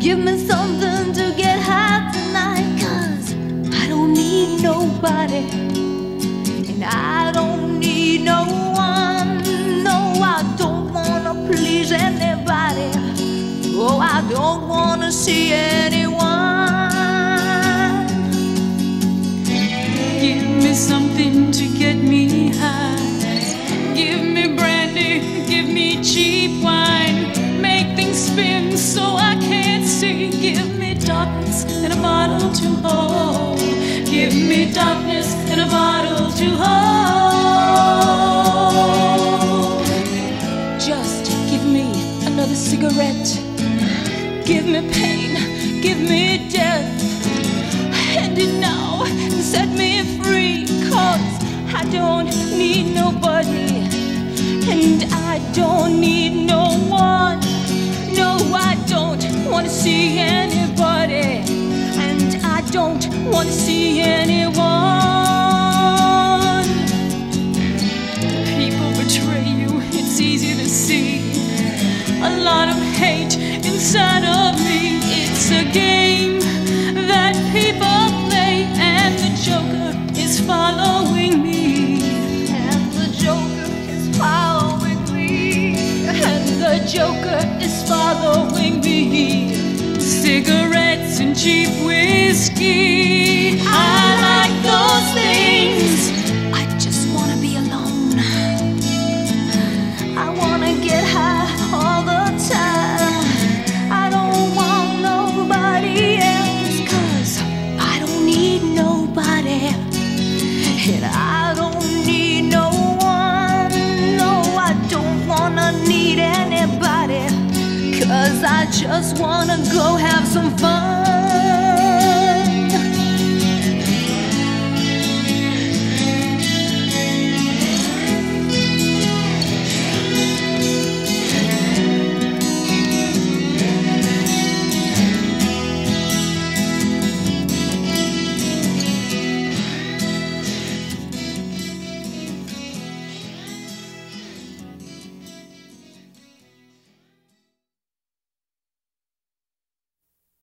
Give me something to get high tonight, 'cause I don't need nobody, and I don't need no one. No, I don't wanna please anybody. Oh, I don't wanna see anyone. Give me something to get me high. Give me brandy, give me cheap wine. Make things spin so I can't see. Give me darkness and a bottle to hold. Give me darkness and a bottle to hold. Just give me another cigarette. Give me pain, give me death. End it now and set me free, 'cause I don't need nobody, and I don't need no one. No, I don't want to see anybody, and I don't want to see anyone. People betray you, it's easy to see. A lot of hate inside of me. It's a game that people play, and the Joker is following me. And the Joker is following me. And the Joker is following me. Cigarettes and cheap whiskey, I like those things. I just wanna be alone. I wanna get high all the time. I don't want nobody else, 'cause I don't need nobody, and I don't need no one. No, I don't wanna need anybody, 'cause I just wanna go have some fun.